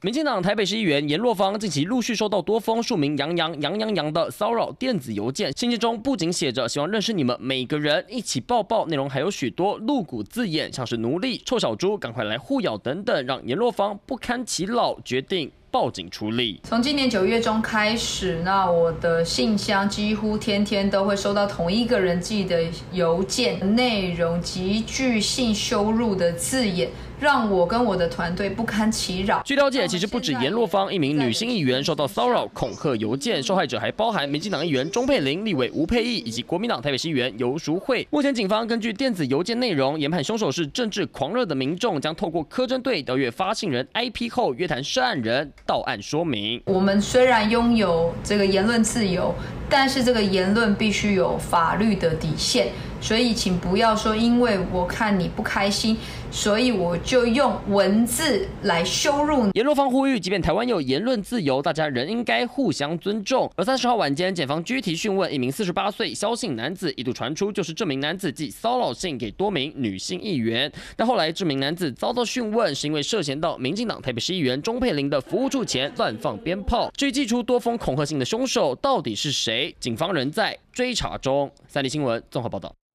民进党台北市议员颜若芳近期陆续收到多封署名杨的骚扰电子邮件，信件中不仅写着希望认识你们每个人，一起抱抱，内容还有许多露骨字眼，像是奴隶、臭小猪、赶快来互咬等等，让颜若芳不堪其扰，决定报警处理。 从今年9月中开始，那我的信箱几乎天天都会收到同一个人寄的邮件，内容极具性羞辱的字眼，让我跟我的团队不堪其扰。 据了解，其实不止颜若芳一名女性议员受到骚扰、恐吓邮件，受害者还包含民进党议员钟佩玲、立委吴佩益以及国民党台北市议员游淑慧。目前警方根据电子邮件内容研判，凶手是政治狂热的民众，将透过科侦队调阅发信人 IP 后约谈涉案人，到案说明。 我们虽然拥有这个言论自由，但是这个言论必须有法律的底线。所以请不要说因为我看你不开心，所以我就用文字来羞辱你。 颜若芳呼吁，即便台湾有言论自由，大家仍应该互相尊重。而30号晚间，检方具体讯问一名48岁萧姓男子，一度传出就是这名男子寄骚扰信给多名女性议员。但后来这名男子遭到讯问，是因为涉嫌到民进党台北市议员钟佩玲的服务处前乱放鞭炮。至于寄出多封恐吓信的凶手到底是谁，警方仍在追查中。3立新闻综合报道。